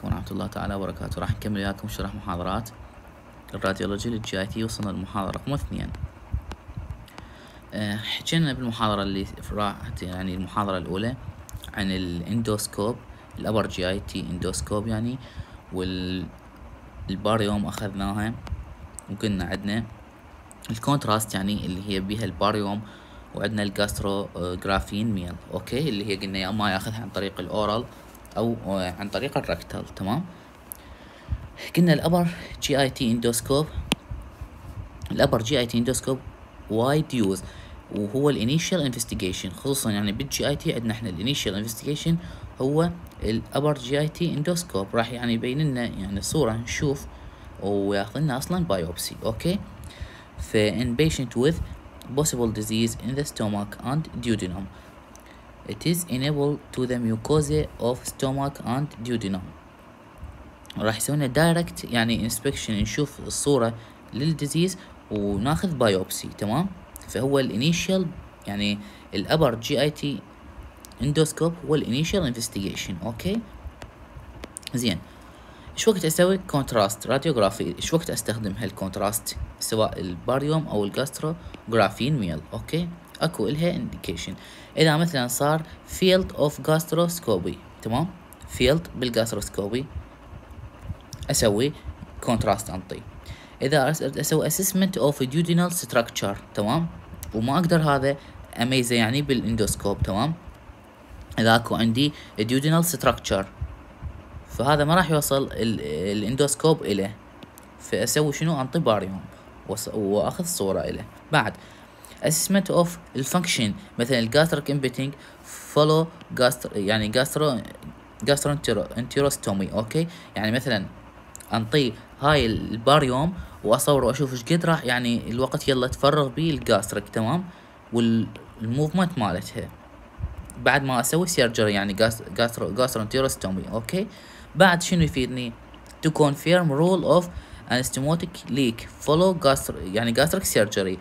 عليكم ورحمة الله تعالى وبركاته. راح نكمل وياكم شرح محاضرات الراديولوجي للجي اي تي. وصلنا للمحاضرة رقم 2. حكينا بالمحاضرة اللي راحت، يعني المحاضرة الأولى، عن الاندوسكوب، الأبر جي اي تي اندوسكوب يعني، والباريوم أخذناها، وقلنا عندنا الكونتراست يعني اللي هي بيها الباريوم، وعندنا الجاستروغرافين ميل، اوكي، اللي هي قلنا يا اما ياخذها عن طريق الاورال او عن طريق الركتال. تمام. قلنا الابر جي اي تي اندوسكوب، الابر جي اي تي اندوسكوب وايد يوز، وهو الانيشال انفستيجيشن، خصوصا يعني بالجي اي تي عندنا احنا الانيشال انفستيجيشن هو الابر جي اي تي اندوسكوب. راح يعني يبين لنا يعني الصورة نشوف وياخذ لنا اصلا بايوبسي. اوكي. ف in patient with possible disease in the stomach and duodenum, it is enable to the mucosa of stomach and duodenum. راح يسوينا دايركت يعني انسبكشن، نشوف الصورة للديزيز وناخذ بايوبسي. تمام. فهو الانيشال يعني الابر جي اي تي اندوسكوب هو الانيشال انفستيجيشن. اوكي زين. ايش وقت اسوي كونتراست راديوغرافي؟ ايش وقت استخدم هالكونتراست سواء الباريوم او الجاستروغرافين ميل؟ اوكي، اكو الها انديكيشن. اذا مثلا صار فيلد اوف جاستروسكوبي، تمام، فيلد بالجاستروسكوبي اسوي كونتراست انطي. اذا اسوي اسسمنت اوف ديودينال ستراكشر، تمام، وما اقدر هذا اميزه يعني بالاندوسكوب، تمام، اذا اكو عندي ديودينال ستراكشر فهذا ما راح يوصل الاندوسكوب إليه، فأسوي شنو؟ أنطي باريوم وأخذ صورة إليه. بعد assessment of الفانكشن، مثلا الجاستريك امبيتنج فولو يعني جاسترو انتيروستومي. اوكي، يعني مثلا انطي هاي الباريوم واصور واشوف ايش قد راح يعني الوقت يلا تفرغ بيه الجاستريك، تمام، والموفمنت مالتها بعد ما اسوي سيرجري يعني جاسترونتيروستومي. اوكي. بعد شنو يفيدني؟ to confirm rule of anastomotic leak follow يعني gastric surgery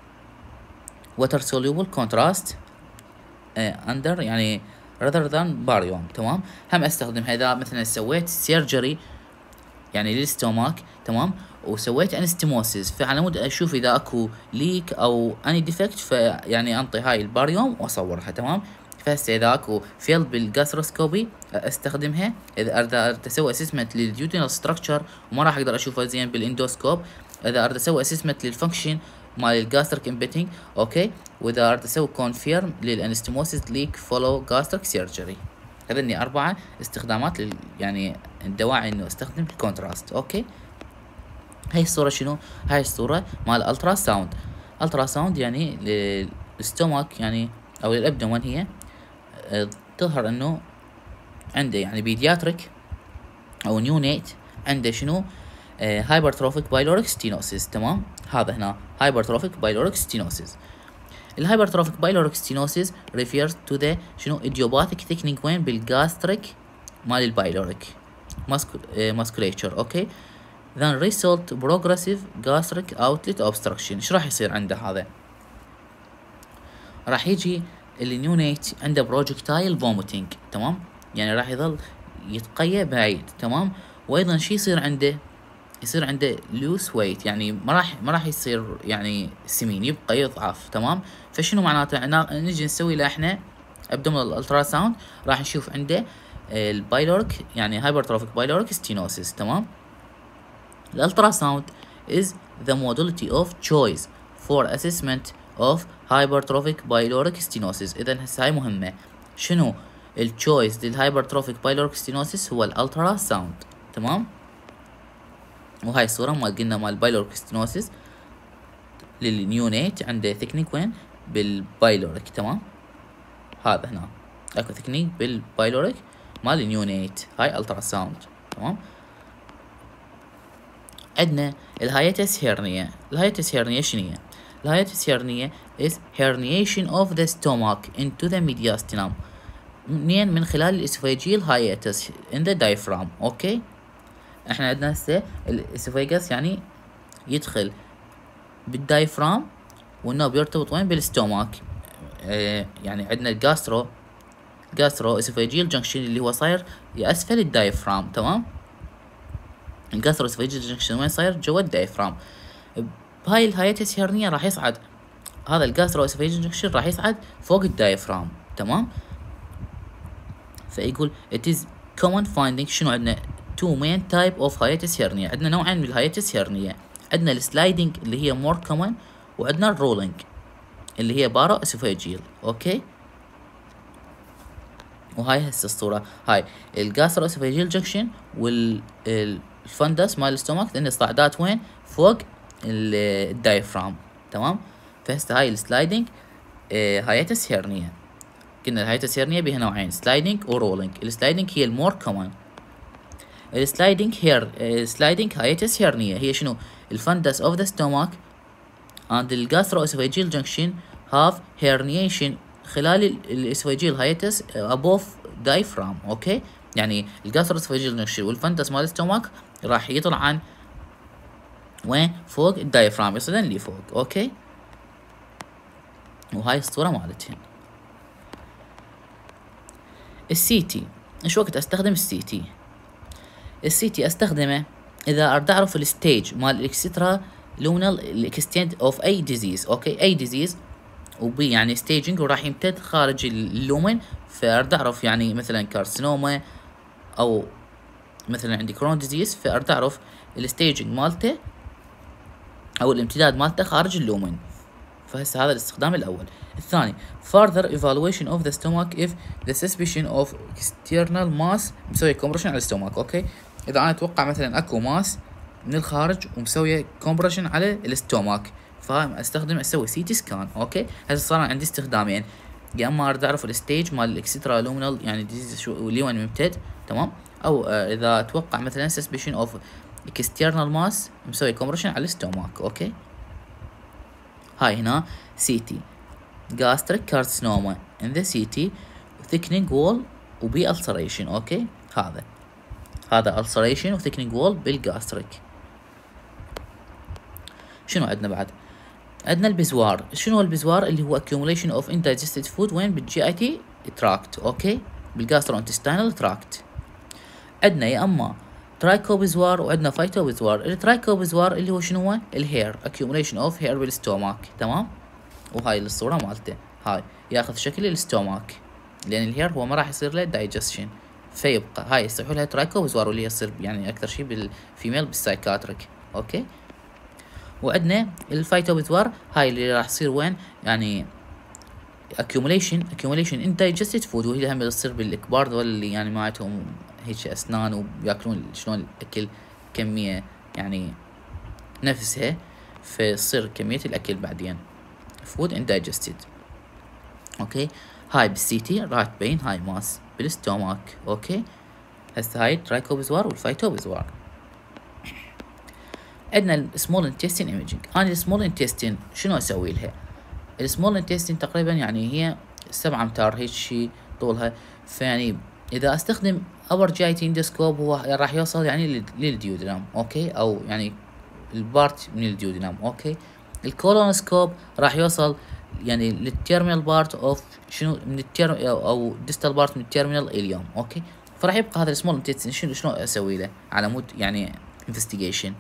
water soluble contrast under يعني rather than barium. تمام. هم استخدمها اذا مثلا سويت سيرجري يعني للستوماك، تمام، وسويت انستموسيس، فعلى مود اشوف اذا اكو ليك او اني ديفكت فيعني انطي هاي الباريوم واصورها. تمام. فهسه اذا اكو فيلد بالجاستروسكوبي استخدمها، اذا اريد اسوي اسسمنت للديودينال ستراكشر وما راح اقدر اشوفها زين بالاندوسكوب، اذا اريد اسوي اسسمنت للفانكشن مال الجاستريك امبيتنج، اوكي، واذا اريد اسوي كونفيرم للانستموسيس ليك فولو جاستريك سيرجري. هذني 4 استخدامات يعني الدواعي انه استخدم الكونتراست. اوكي. هاي الصورة شنو؟ هاي الصورة مال الترا ساوند. الترا ساوند يعني للستومك يعني او للابدومن، هي تظهر انه عنده يعني بيدياتريك او نيونيت عنده شنو؟ هايبرتروفيك بايلوريك ستينوسيس. تمام. هذا هنا هايبرتروفيك بايلوريك ستينوسيس. الهايبرتروفيك بايلوريك ستينوسيس refers to the شنو idiopathic thickening وين بالجاستريك مال البايلوريك musculature. اوكي. then result progressive gastric outlet obstruction. ايش راح يصير عنده هذا؟ راح يجي النيونيت عنده بروجكتايل فوميتنج، تمام، يعني راح يظل يتقيأ بعيد، تمام، وايضا شي يصير عنده؟ يصير عنده لوس ويت، يعني ما راح يصير يعني سمين، يبقى يضعف. تمام. فشنو معناته؟ نجي نسوي له احنا ابدومينال الترا ساوند، راح نشوف عنده البايلوريك يعني هايبرتروفيك بايلوريك ستينوسيس. تمام. الالترا ساوند is the modality of choice for assessment of hypertrophic pyloric stenosis. اذا هسه هاي مهمة. شنو التشويس للهايبرتروفيك بايلوريك ستينوسيس؟ هو الالترا ساوند. تمام. وهاي الصورة ما قلنا مال بايلوريك ستينوسيس للنيونيت عنده ثيكنيك وين؟ بالبايلوريك. تمام. هذا هنا اكو ثيكنيك بالبايلوريك مال النيونيت، هاي الترا ساوند. تمام. عندنا الهايتس هيرنيا. الهايتس هيرنيا شنو هي؟ الهايتس هيرنيا is herniation of the stomach into the mediastinum. منين؟ من خلال الاسوفيجيال هايتس in the diaphragm. اوكي. احنا عندنا هسه الاسوفيجاس يعني يدخل بالدايفرام وانه بيرتبط وين؟ بالستوماك. يعني عندنا الجاسترو جاسترو اسوفيجيال جنكشن اللي هو صاير اسفل الدايفرام. تمام، الجاسترو اسوفيجيال جنكشن وين صاير؟ جوا الدايفرام. بهاي الهايتس هيرنيا راح يصعد هذا الجاسترو اسوفيجيال جنكشن راح يصعد فوق الدايفرام. تمام، فيقول it is common finding. شنو عندنا؟ two main type of hiatus hernia. عندنا نوعين من الهايتس هيرنيا، عندنا السلايدنج اللي هي more common، وعندنا الرولينج اللي هي بارا اسوفيجيال. اوكي، وهاي هسه الصورة، هاي الجاسترو اسوفيجيال جنكشن والفندس مال الستومك لان الصعدات وين؟ فوق الدايفرام. تمام، فهسه هاي السلايدنج هايتس هيرنيا. قلنا الهايتس هيرنيا بها نوعين، سلايدنج ورولينج. السلايدنج هي المور كومن. السلايدنج هايتس هيرنيا هي شنو؟ الفندس اوف ذا ستومك and الجاسترواسوفيجيال جنكشن have herniation خلال الاسوفيجيال هايتس above diaphragm. اوكي، يعني الجاسترواسوفيجيال جنكشن والفندس مال الستومك راح يطلع عن وين؟ فوق الدايفرام، يصلن لي فوق. اوكي، وهاي الصورة مالتهن. السي تي، ايش وقت استخدم السي تي؟ السي تي استخدمه اذا اريد اعرف الستيج مال الاكسترا لونال اكستنت اوف اي ديزيز. اوكي، اي ديزيز وبي يعني ستيجنج وراح يمتد خارج اللومن، فاريد اعرف يعني مثلا كارسينوما او مثلا عندي كرون ديزيز، فاريد اعرف الستيجنج مالته او الامتداد مالته خارج اللومن. فهسه هذا الاستخدام الاول. الثاني further evaluation of the stomach if the suspicion of external mass مسوي compression على الستومك. اوكي، اذا انا اتوقع مثلا اكو ماس من الخارج ومسويه compression على الستومك، فاستخدم اسوي سي تي سكان. اوكي، هسه صار عندي استخدامين، يا اما اريد اعرف الستيج مال الاكسترا لومينال يعني ديزيز شو اللي وين ممتد. تمام، او اذا اتوقع مثلا suspicion of external mass مسوي compression على الستومك. اوكي، هاي هنا CT gastric carcinoma in the CT thickening wall وبي ulceration. اوكي، هذا ulceration و thickening wall بالجاستريك. شنو عندنا بعد؟ عندنا البزوار. شنو البزوار؟ اللي هو accumulation of indigested food وين؟ بالجي اي تي تراكت. اوكي، بالجاسترونتستينال تراكت. عندنا يا اما ترايكوبزوار وعندنا فايتوبزوار. الترايكوبزوار اللي هو شنو هو؟ الهير accumulation of hair بالستومك. تمام، وهاي الصورة مالته، هاي ياخذ شكل الستومك لان الهير هو ما راح يصير له دايجستشن، فيبقى هاي يصيحوا لها ترايكوبزوار واللي يصير يعني اكثر شيء بالفيميل بالسايكاتريك. اوكي، وعندنا الفايتوبزوار هاي اللي راح تصير وين؟ يعني accumulation in digested food، وهي هم تصير بالكبار ذول اللي يعني ما عندهم هيك اسنان وياكلون شلون الاكل كمية يعني نفسها، فتصير كمية الاكل بعدين food indigested. اوكي، هاي بالسي تي راح تبين هاي ماس بالستومك. اوكي، هسه هاي الترايكوبزوار والفايتوبزوار. عندنا السمول انتستين ايميجينج. انا السمول انتستين شنو اسوي لها؟ السمول انتستين تقريبا يعني هي 7 امتار هيك شي طولها، فيعني اذا استخدم ابر جي تي اندوسكوب هو راح يوصل يعني للديودنام. اوكي، او يعني البارت من الديودنام. اوكي، الكولونوسكوب راح يوصل يعني للتيرمينال بارت اوف شنو من التيرم او ديستال بارت من التيرمينال اليوم. اوكي، فراح يبقى هذا السمول انتستين شنو اسوي له على مود يعني انفستيجيشن.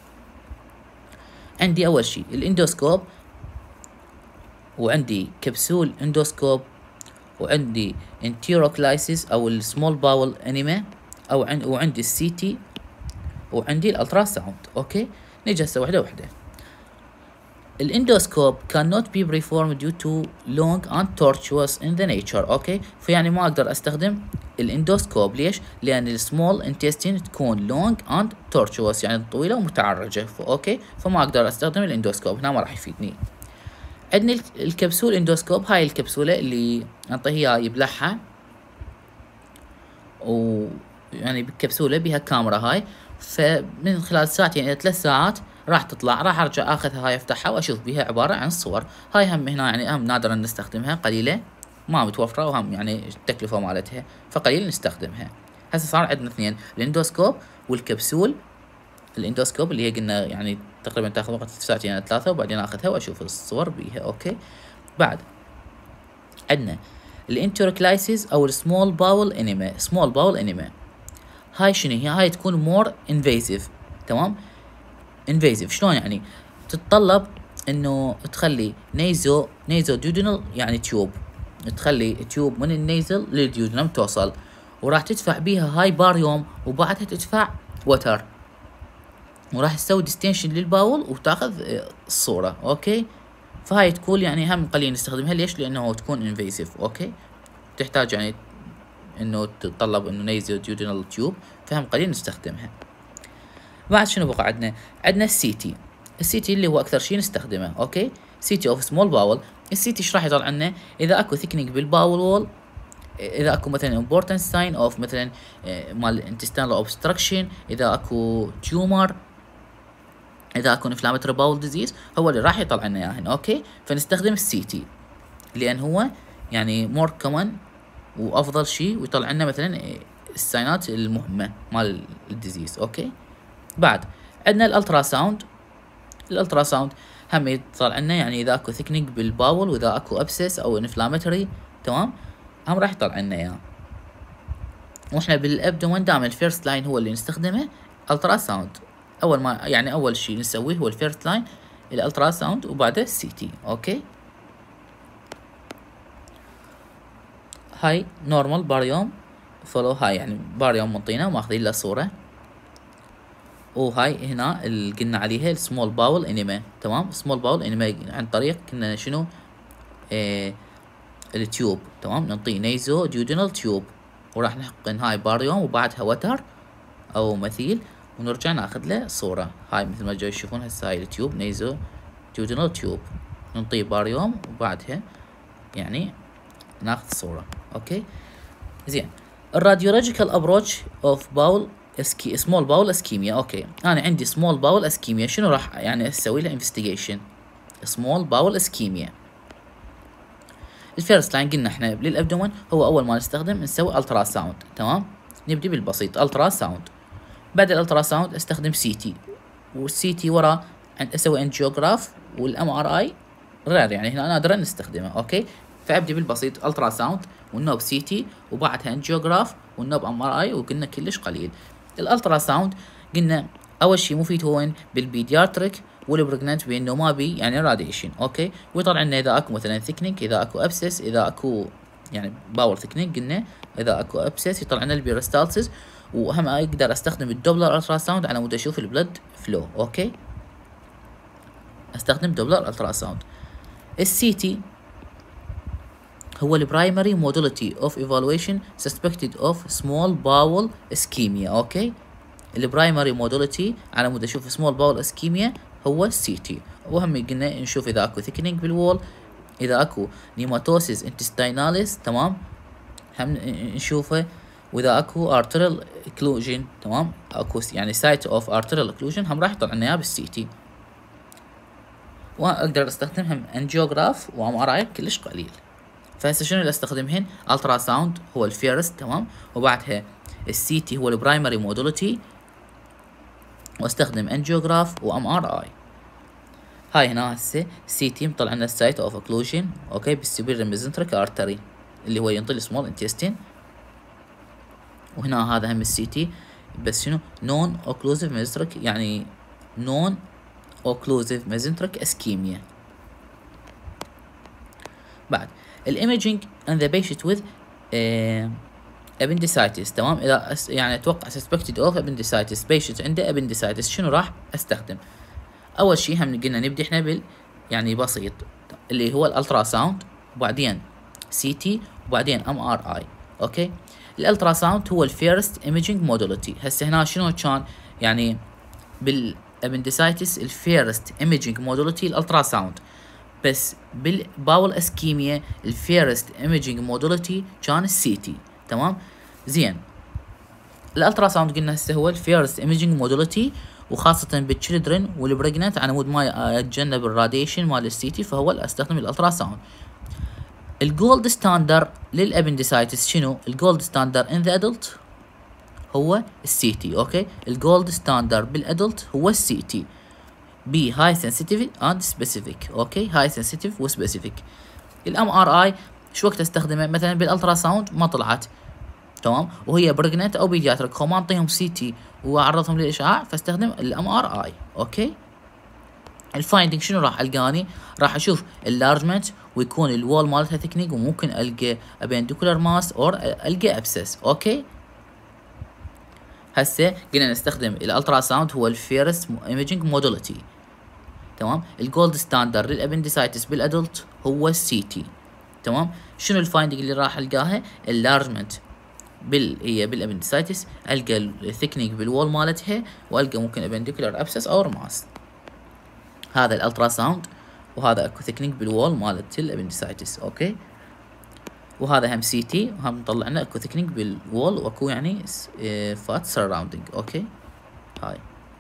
عندي اول شيء الاندوسكوب، وعندي كبسول اندوسكوب، وعندي انتيروكلايسيس او السمول باول انيما، وعندي السي تي، وعندي الالترا ساوند. اوكي، نجي هسه وحده وحده. الاندوسكوب cannot be performed due to long and tortuous in the nature. اوكي، فيعني ما اقدر استخدم الاندوسكوب. ليش؟ لان السمول انتستين تكون long and tortuous يعني طويله ومتعرجه. اوكي، فما اقدر استخدم الاندوسكوب هنا، ما راح يفيدني. عندنا الكبسول اندوسكوب، هاي الكبسوله اللي انطيه اياها يبلعها، ويعني بالكبسوله بها كاميرا هاي، فمن خلال ساعتين الى 3 ساعات راح تطلع، راح ارجع اخذها هاي افتحها واشوف بها عباره عن صور. هاي هم هنا يعني هم نادرا نستخدمها، قليله ما متوفره، وهم يعني التكلفه مالتها فقليل نستخدمها. هسه صار عندنا اثنين، الاندوسكوب والكبسول. الاندوسكوب اللي هي قلنا يعني تقريبا تاخذ وقت ساعتين يعني 3، وبعدين اخذها واشوف الصور بيها. اوكي، بعد عندنا الانتركلايسيس او السمول باول انيما. سمول باول انيما هاي شنو هي؟ هاي تكون مور انفيزيف. تمام، انفيزيف شلون يعني؟ تتطلب انه تخلي نيزو ديودينال يعني تيوب، تخلي تيوب من النيزل للديودينم توصل، وراح تدفع بيها هاي باريوم وبعدها تدفع وتر، وراح تسوي ديستنشن للباول وتاخذ الصورة. اوكي، فهاي تكون يعني هم قليل نستخدمها. ليش؟ لانه تكون انفيزيف. اوكي، تحتاج يعني انه تتطلب انه نيزو ديودينال تيوب، فهم قليل نستخدمها. بعد شنو بقى عندنا؟ عندنا السي تي اللي هو اكثر شيء نستخدمه. اوكي، سي تي اوف سمول باول. السي تي ايش راح يطلع لنا؟ اذا اكو ثيكنينج بالباول وول، اذا اكو مثلا important sign اوف مثلا مال intestinal obstruction، اذا اكو تيومر، اذا اكو inflammatory bowel disease، هو اللي راح يطلع لنا اياه هنا. اوكي، فنستخدم السي تي لان هو يعني مور كومن وافضل شيء، ويطلع لنا مثلا الساينات المهمه مال الديزيز. اوكي، بعد عندنا الالترا ساوند. الالترا ساوند هم يطلع لنا يعني اذا اكو ثيكنينج بالباول، واذا اكو ابسس او انفلاماتوري، تمام، هم راح يطلع لنا اياه. واحنا بالابدومن دائما الفيرست لاين هو اللي نستخدمه الترا ساوند. اول ما يعني اول شيء نسويه هو الفيرست لاين الالترا ساوند، وبعده السي تي. اوكي، هاي نورمال باريوم فولو، هاي يعني باريوم منطينا وماخذين له صوره، وهاي هنا اللي قلنا عليها السمول باول انيما. تمام، سمول باول انيما عن طريق كنا شنو؟ التيوب. تمام، نعطيه نيزو ديودينال تيوب، وراح نحقن هاي باريوم وبعدها وتر او مثيل، ونرجع ناخذ له صورة. هاي مثل ما جاي تشوفون هسه هاي التيوب نيزو ديودينال تيوب، نعطيه باريوم وبعدها يعني ناخذ صورة. اوكي، زين. الراديولوجيكال ابروتش اوف باول سمول باول اسكيميا. اوكي، انا عندي سمول باول اسكيميا، شنو راح يعني اسوي له انفستيجيشن؟ سمول باول اسكيميا. الفيرست لاين قلنا احنا للابدومن هو اول ما نستخدم نسوي الترا ساوند. تمام، نبدي بالبسيط الترا ساوند. بعد الالترا ساوند استخدم سي تي، والسي تي ورا اسوي انجيوغراف، والام ار اي رير يعني هنا نادرا نستخدمه. اوكي، فابدي بالبسيط الترا ساوند والنوب سي تي وبعدها انجيوغراف والنوب ام ار اي، وقلنا كلش قليل. الالترا ساوند قلنا اول شيء مفيد هو وين؟ بالبيدياتريك والبريجننت، بانه ما بي يعني راديشن. اوكي، ويطلع لنا اذا اكو مثلا ثيكنينج، اذا اكو ابسس، اذا اكو يعني باور ثيكنينج، قلنا اذا اكو ابسس يطلع لنا البيرستالسيس. واهم اقدر استخدم الدوبلر الترا ساوند على مود اشوف البلد فلو. اوكي، استخدم دوبلر الترا ساوند. السي تي هو البرايمري موديلتي اوف ايفالويشن سسبكتد اوف سمول باول اسكيميا. اوكي، البرايمري موديلتي على مود اشوف سمول باول اسكيميا هو السي تي. وهم قلنا نشوف اذا اكو ثيكنينج بالوول، اذا اكو نيماتوسيس انتستيناليس، تمام، هم نشوفه، واذا اكو ارتريال اكلوجن، تمام، اكو يعني سايت اوف ارتريال اكلوجن، هم راح يطلع لنا اياه بالسي تي. واقدر استخدمهم انجيوغراف وام ار اي كلش قليل. فهسه شنو اللي استخدمهن؟ الترا ساوند هو الفيرست، تمام، وبعدها السي تي هو البرايمري موديلتي، واستخدم انجيوغراف وام ار اي. هاي هنا هسه سي تي مطلع لنا السايت اوف اوكلوجن. اوكي، بالسوبيريور ميزنتريك ارتري اللي هو ينطي السمول انتستين. وهنا هذا هم السي تي، بس شنو؟ نون اوكلوزيف ميزنتريك، يعني نون اوكلوزيف ميزنتريك اسكيميا. بعد الايميجينج ان ذا بيشنت وذ appendicitis. تمام، اذا يعني اتوقع suspected of appendicitis، patient عنده appendicitis، شنو راح استخدم؟ اول شيء هم قلنا نبدي احنا بال يعني بسيط اللي هو الالترا ساوند، وبعدين سي تي، وبعدين ام ار اي. اوكي، الالترا ساوند هو الفيرست ايميجينج موديلتي. هسه هنا شنو كان يعني بالابندسايتس الفيرست ايميجينج موديلتي الالترا ساوند، بس بالباول اسكيميا الفيرست ايميجينج موديلتي كان السي تي. تمام، زين. الالترا ساوند قلنا هسه هو الفيرست ايميجينج موديلتي، وخاصة بالتشيلدرن والبريجننت على مود ما اتجنب الراديشن مال السي تي، فهو اللي استخدم الالترا ساوند. الجولد ستاندر للابندسايتس شنو؟ الجولد ستاندر ان ذا ادلت هو السي تي. اوكي، الجولد ستاندر بالادلت هو السي تي، بي هاي سنسيتيف اند سبيسيفيك. اوكي، هاي سنسيتيف وسبيسيفيك. الام ار اي شو وقت استخدمه؟ مثلا بالالترا ساوند ما طلعت، تمام، وهي بريجننت او بيدياتريك، وما انطيهم سي تي واعرضهم للاشعاع، فاستخدم الام ار اي. اوكي، الفايندنج شنو راح القاني؟ راح اشوف اللارجمنت ويكون الوول مالتها ثيكنينج، وممكن القى ابنديكولار ماس اور القى ابسس. اوكي، هسه قلنا نستخدم الالترا ساوند هو الفيرست ايميجينج موديلتي، تمام. الجولد ستاندرد للابنديسايتس بالادلت هو السي تي، تمام. شنو الفايندنج اللي راح القاها؟ اللارجمنت هي بالابنديسايتس، القى الثيكنينج بالوول مالتها، والقى ممكن ابنديكولار ابسس او ماس. هذا الالترا ساوند، وهذا اكو ثيكنينج بالوول مالت الابنديسايتس. اوكي، وهذا هم سي تي، وهم نطلع لنا اكو ثيكنينج بالوول، واكو يعني فات سراوندينج. اوكي، هاي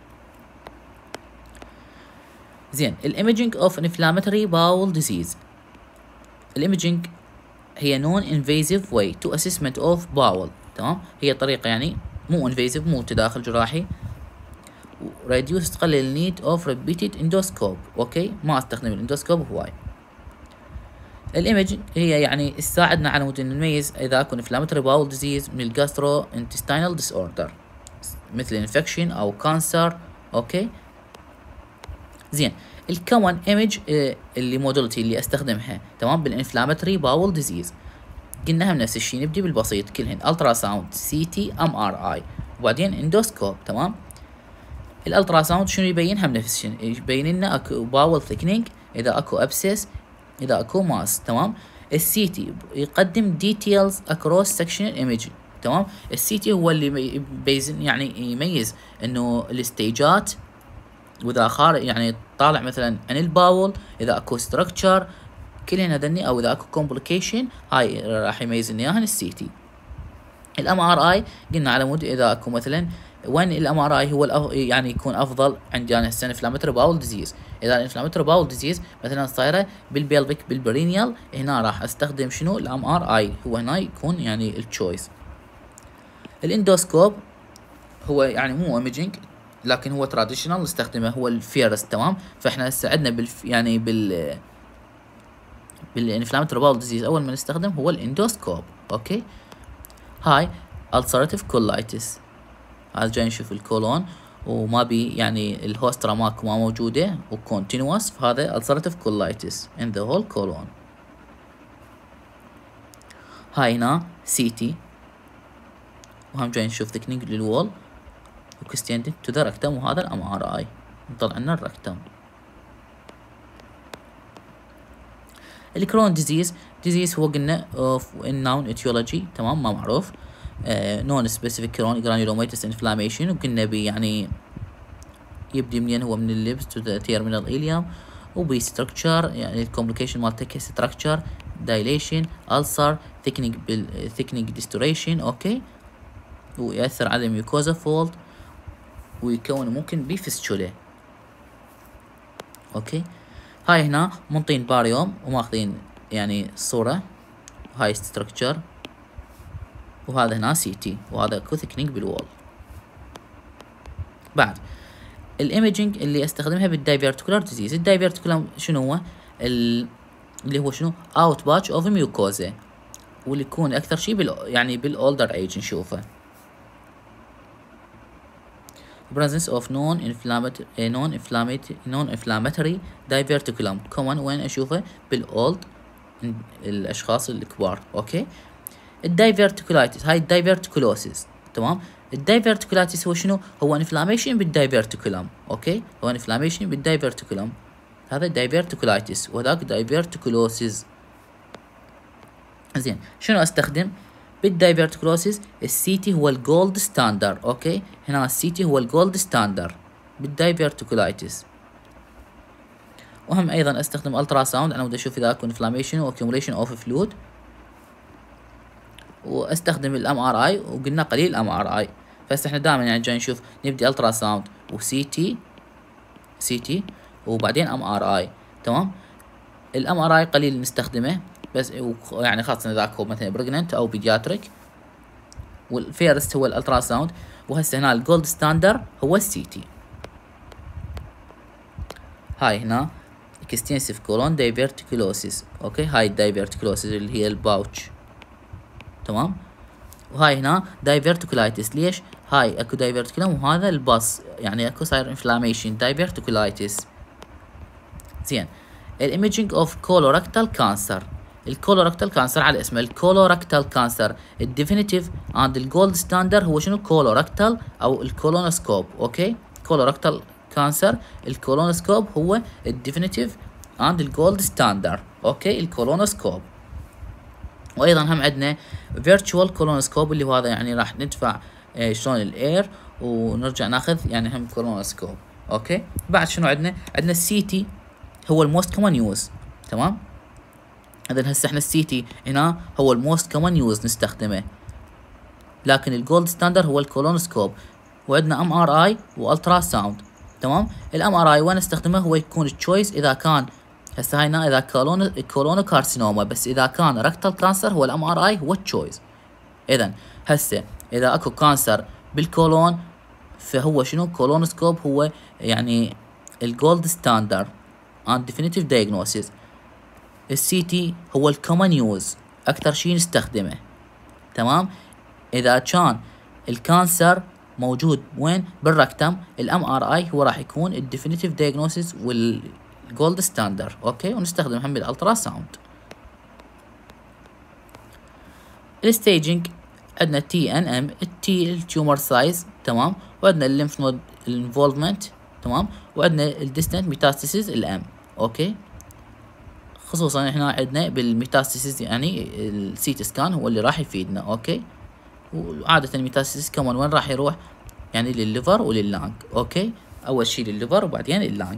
زين. الايميجينج اوف انفلاماتوري باول ديزيز. الايميجينج هي نون انفيزيف واي تو اسسمنت اوف باول، تمام. هي طريقه يعني مو انفيزيف، مو تداخل جراحي، ريديوس تقلل النيد اوف ريبيتد اندوسكوب. اوكي، ما استخدم الاندوسكوب هواي. الايمج هي يعني تساعدنا على مود نميز اذا اكو انفلاماتوري باول ديزيز من الجاسترو انتستينال ديس اوردر مثل انفكشن او كانسر. اوكي، زين. الكومن ايمج اللي موديلتي اللي استخدمها، تمام، بالانفلاماتوري باول ديزيز، قلنا هم نفس الشيء، نبدي بالبسيط كلهن الترا ساوند، سي تي، ام ار اي، وبعدين اندوسكوب. تمام. الالترا ساوند شنو يبين؟ هم نفس الشيء، يبين لنا اكو باول ثيكنينج، اذا اكو ابسس، اذا اكو ماس. تمام. السي تي يقدم ديتيلز اكروس سكشنال ايمج. تمام. السي تي هو اللي بيزن يعني يميز انه الستيجات، واذا خارج يعني طالع مثلا عن الباول، اذا اكو ستراكشر، كلهن هذني، او اذا اكو كومبليكيشن، هاي راح يميز لنا اياها السي تي. الام ار اي قلنا على مود اذا اكو مثلا، وين الام ار اي هو يعني يكون افضل عندي انا هسه انفلاماتوري باول ديزيز. اذا الانفلاماتوري باول ديزيز مثلا صايره بالبيلفيك بالبرينيال، هنا راح استخدم شنو؟ الام ار اي، هو هنا يكون يعني التشويس. الاندوسكوب هو يعني مو ايميجينج، لكن هو تراديشنال نستخدمه، هو الفيرست. تمام. فاحنا هسه عندنا يعني بالانفلاماتوري باول ديزيز اول ما نستخدم هو الاندوسكوب. اوكي، هاي ulcerative colitis، هذا جاي نشوف الكولون وما بي يعني الهوسترا ماكو ما موجودة وكونتينوس، فهذا ulcerative colitis in the whole colon. هاي هنا سيتي، وهم جاي نشوف ثيكنينج للوول وكستيندنج تو ذا ركتم، وهذا الام ار اي نطلع لنا الركتم. الكرون ديزيز هو قلنا اوف النون اتيولوجي، تمام، ما معروف. نون سبيسيفيك كرون جرانيولوميتس انفلاميشن، وقلنا بي يعني يبدي منين؟ هو من الليبس تو ذا تيرمينال إليوم، وبي ستراكشر يعني الكومبليكيشن مالته ستراكشر، دايليشن، ألسر، ثيكنينج ديستوريشن. اوكي، ويأثر على الميوكوزا فولد، ويكون ممكن بفستشوله. اوكي، هاي هنا منطين باريوم وماخذين يعني صورة، هاي ستراكشر، وهذا هنا سي تي، وهذا اكو ثيكنينج بالوول. بعد الايميجينج اللي استخدمها بالدايفيرتيكولار ديزيز، الدايفيرتيكولار شنو هو؟ اللي هو شنو؟ اوت باتش اوف ميوكوزا، واللي يكون اكثر شيء يعني بالاولدر ايج نشوفه. presence of non-inflammatory diverticulum common وين اشوفه؟ بالاولد الاشخاص الكبار. اوكي، الدايفيرتيكولايتس، هاي الدايفيرتيكولوسيس. تمام. الدايفيرتيكولايتس هو شنو؟ هو انفلاميشن بالدايفيرتيكولم. اوكي، هو انفلاميشن بالدايفيرتيكولم، هذا دايفيرتيكولايتس، وذاك دايفيرتيكولوسيس. زين، شنو استخدم بالدايفيرتيكولوسيس؟ السي تي هو الجولد ستاندر. اوكي، هنا السي تي هو الجولد ستاندر بالدايفيرتيكولايتس. وهم ايضا استخدم الترا ساوند، انا بدي اشوف اذا اكو انفلاميشن واكيوميليشن اوف فلويد، واستخدم الام ار اي، وقلنا قليل الام ار اي. فهسه احنا دائما يعني جاي نشوف نبدي الترا ساوند وسي تي وبعدين ام ار اي. تمام. الام ار اي قليل نستخدمه، بس يعني خاصة اذا اكو مثلا بريجننت او بيدياتريك، والفيرست هو الالترا ساوند. وهسه هنا الجولد ستاندر هو السي تي. هاي هنا extensive colon diverticulosis. اوكي، هاي الدايفرتيكولوسيس اللي هي الباوتش، تمام. وهاي هنا diverticulitis. ليش؟ هاي اكو diverticulum وهذا الباص، يعني اكو صاير inflammation diverticulitis. زين، الايميجينج اوف كولوركتال كانسر. الكولوركتال كانسر على اسمه الكولوركتال كانسر، الديفينيتيف عند الجولد ستاندر هو شنو؟ كولوركتال او الكولونوسكوب. اوكي، كولوركتال كانسر الكولونوسكوب هو الديفينيتيف عند الجولد ستاندر. اوكي، الكولونوسكوب. وايضا هم عندنا فيرتشوال كولونوسكوب اللي هو هذا، يعني راح ندفع شلون الاير ونرجع ناخذ يعني هم كولونوسكوب. اوكي، بعد شنو عندنا؟ عندنا السي تي هو الموست كومن يوز، تمام. اذا هسه احنا السي تي هنا هو الموست كومن يوز نستخدمه، لكن الجولد ستاندر هو الكولونوسكوب. وعندنا ام ار اي والترا ساوند، تمام. الام ار اي وين نستخدمه؟ هو يكون تشويس اذا كان هسه هاي هنا اذا كولونو كارسينوما، بس اذا كان ركتال كانسر هو الام ار اي هو تشويس. اذا هسه اذا اكو كانسر بالكولون فهو شنو؟ كولونوسكوب هو يعني الجولد ستاندر and definitive diagnosis. السي تي هو الكومن يوز، اكثر شيء نستخدمه، تمام. اذا كان الكانسر موجود وين؟ بالركتم، الام ار اي هو راح يكون الديفينيتيف دايجنوسيس والجولد ستاندر. اوكي، ونستخدم هم الالترا ساوند. الستيجنج عندنا تي ان ام، التي التيومر سايز، تمام. وعندنا الليمف نود الانفولفمنت، تمام. وعندنا الديستنت ميتاستاسيس الام. اوكي، خصوصا احنا عندنا بالميتاستاسيس يعني السيتي سكان هو اللي راح يفيدنا. اوكي، وعادة الميتاستاسيس كمان وين راح يروح؟ يعني للليفر ولللانج. اوكي، اول شيء للليفر وبعدين اللانج.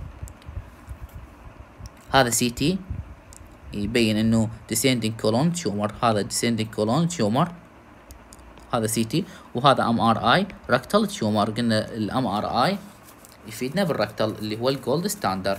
هذا سي تي يبين انه descending colon tumor، هذا descending colon tumor، هذا سي تي. وهذا ام ار اي ركتال تيومر، قلنا الام ار اي يفيدنا بالركتال اللي هو الجولد ستاندر.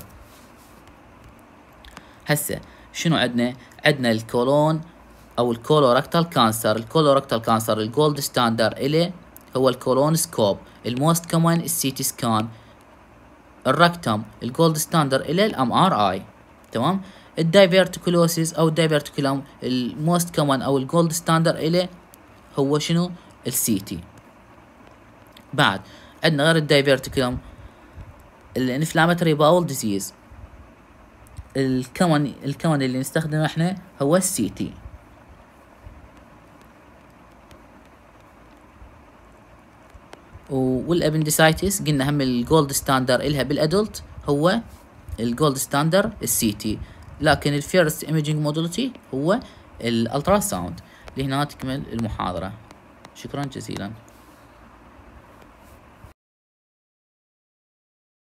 هسه شنو عندنا؟ عندنا الكولون او الكولوركتال كانسر. الكولوركتال كانسر الجولد ستاندر اليه هو الكولونوسكوب، الموست كومن السي تي سكان. الركتم الجولد ستاندر اليه الام ار اي، تمام. الدايفرتيكولوسيس او الدايفرتيكولم الموست كومن او الجولد ستاندر اليه هو شنو؟ السي تي. بعد عندنا غير الدايفرتيكولم الانفلاماتوري باول ديزيز، الكمن اللي نستخدمه احنا هو السي تي. والابندسايتس قلنا هم الجولد ستاندر الها بالادلت هو الجولد ستاندر السي تي، لكن الفيرست ايميجينج موديلتي هو الالترا ساوند. لهنا تكمل المحاضرة. شكرا جزيلا.